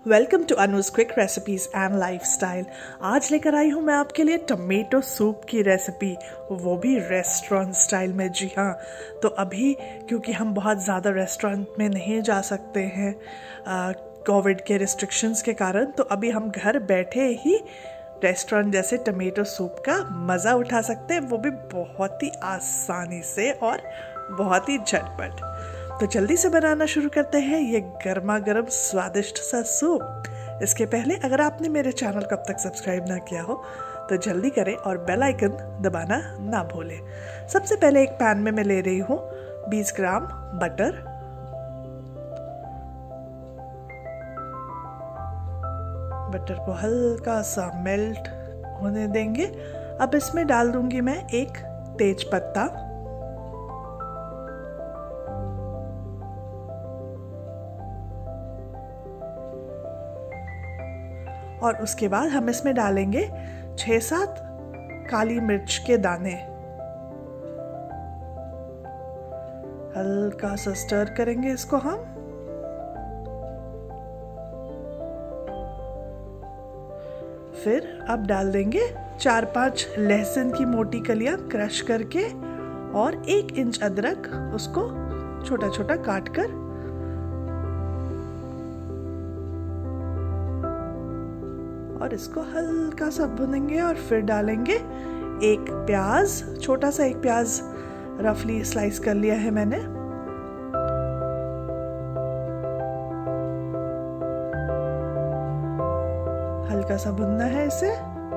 Welcome to Anuj quick recipes and lifestyle. आज लेकर आई हूँ मैं आपके लिए टमेटो सूप की रेसिपी, वो भी रेस्टोरेंट स्टाइल में। जी हाँ, तो अभी क्योंकि हम बहुत ज़्यादा रेस्टोरेंट में नहीं जा सकते हैं कोविड के रिस्ट्रिक्शंस के कारण, तो अभी हम घर बैठे ही रेस्टोरेंट जैसे टमेटो सूप का मज़ा उठा सकते हैं, वो भी बहुत ही आसानी से और बहुत ही झटपट। तो जल्दी से बनाना शुरू करते हैं ये गर्मा गर्म स्वादिष्ट सा सूप। इसके पहले अगर आपने मेरे चैनल को अब तक सब्सक्राइब ना किया हो तो जल्दी करें और बेल आइकन दबाना ना भूलें। सबसे पहले एक पैन में मैं ले रही हूँ 20 ग्राम बटर। बटर को हल्का सा मेल्ट होने देंगे। अब इसमें डाल दूंगी मैं एक तेज पत्ता, और उसके बाद हम इसमें डालेंगे 6-7 काली मिर्च के दाने। हल्का सा स्टर करेंगे इसको हम। फिर अब डाल देंगे 4-5 लहसुन की मोटी कलियां क्रश करके, और 1 इंच अदरक, उसको छोटा छोटा काट कर। और इसको हल्का सा भुनेंगे और फिर डालेंगे एक प्याज, छोटा सा एक प्याज रफली स्लाइस कर लिया है मैंने। हल्का सा भुनना है इसे।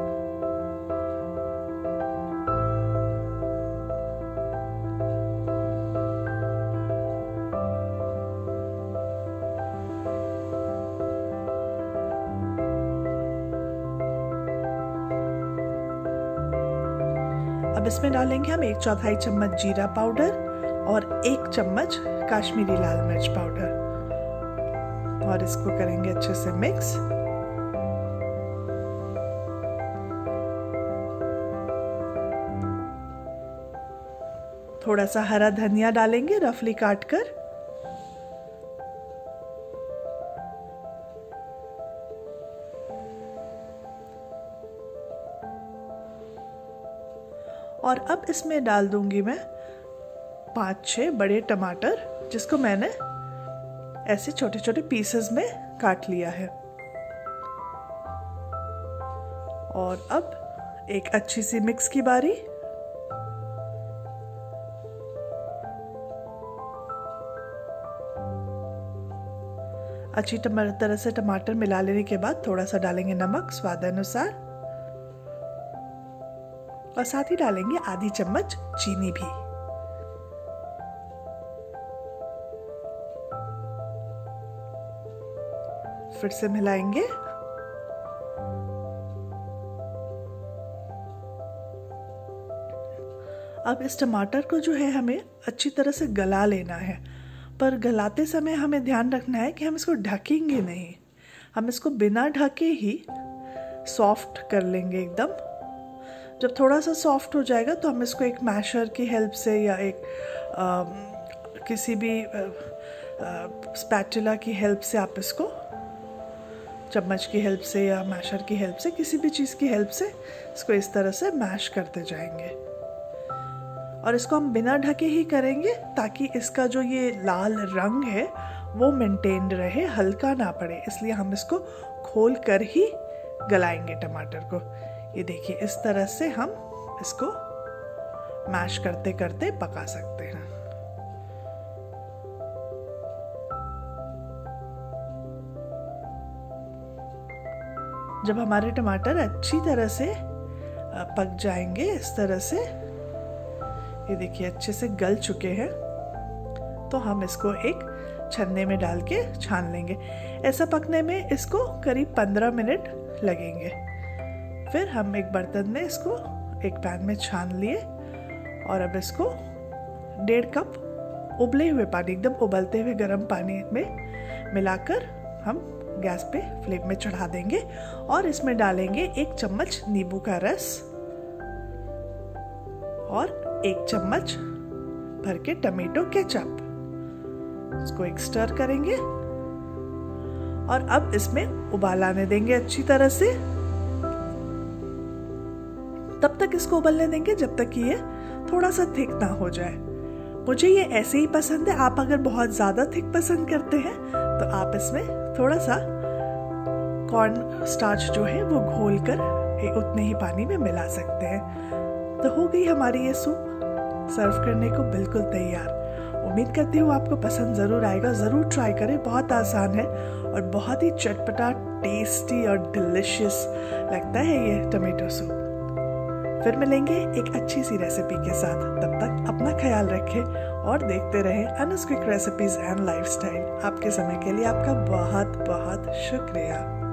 अब इसमें डालेंगे हम 1/4 चम्मच जीरा पाउडर और 1 चम्मच काश्मीरी लाल मिर्च पाउडर, और इसको करेंगे अच्छे से मिक्स। थोड़ा सा हरा धनिया डालेंगे रफली काट कर। और अब इसमें डाल दूंगी मैं 5-6 बड़े टमाटर, जिसको मैंने ऐसे छोटे छोटे पीसेस में काट लिया है। और अब एक अच्छी सी मिक्स की बारी। अच्छी तरह से टमाटर मिला लेने के बाद थोड़ा सा डालेंगे नमक स्वाद अनुसार, और साथ ही डालेंगे आधी चम्मच चीनी भी। फिर से मिलाएंगे। अब इस टमाटर को जो है हमें अच्छी तरह से गला लेना है, पर गलाते समय हमें ध्यान रखना है कि हम इसको ढकेंगे नहीं, हम इसको बिना ढके ही सॉफ्ट कर लेंगे एकदम। जब थोड़ा सा सॉफ्ट हो जाएगा तो हम इसको एक मैशर की हेल्प से या एक किसी भी स्पैटुला की हेल्प से, आप इसको चम्मच की हेल्प से या मैशर की हेल्प से, किसी भी चीज़ की हेल्प से इसको इस तरह से मैश करते जाएंगे। और इसको हम बिना ढके ही करेंगे ताकि इसका जो ये लाल रंग है वो मेंटेन रहे, हल्का ना पड़े, इसलिए हम इसको खोल कर ही गलाएंगे टमाटर को। ये देखिए, इस तरह से हम इसको मैश करते करते पका सकते हैं। जब हमारे टमाटर अच्छी तरह से पक जाएंगे इस तरह से, ये देखिए अच्छे से गल चुके हैं, तो हम इसको एक छन्ने में डाल के छान लेंगे। ऐसा पकने में इसको करीब 15 मिनट लगेंगे। फिर हम एक बर्तन में इसको एक पैन में छान लिए, और अब इसको 1.5 कप उबले हुए पानी, एकदम उबलते हुए गर्म पानी में मिलाकर हम गैस पे फ्लेम में चढ़ा देंगे। और इसमें डालेंगे 1 चम्मच नींबू का रस और 1 चम्मच भर के टमेटो केचप। इसको एक स्टर करेंगे। और अब इसमें उबाल आने देंगे अच्छी तरह से। तब तक इसको उबलने देंगे जब तक कि ये थोड़ा सा थिक ना हो जाए। मुझे ये ऐसे ही पसंद है। आप अगर बहुत ज़्यादा थिक पसंद करते हैं तो आप इसमें थोड़ा सा कॉर्न स्टार्च जो है वो घोल कर उतने ही पानी में मिला सकते हैं। तो हो गई हमारी ये सूप सर्व करने को बिल्कुल तैयार। उम्मीद करती हूँ आपको पसंद ज़रूर आएगा। ज़रूर ट्राई करें, बहुत आसान है और बहुत ही चटपटा, टेस्टी और डिलिशियस लगता है ये टमेटो सूप। फिर मिलेंगे एक अच्छी सी रेसिपी के साथ। तब तक अपना ख्याल रखें और देखते रहें Anuj quick recipes and lifestyle. आपके समय के लिए आपका बहुत बहुत शुक्रिया।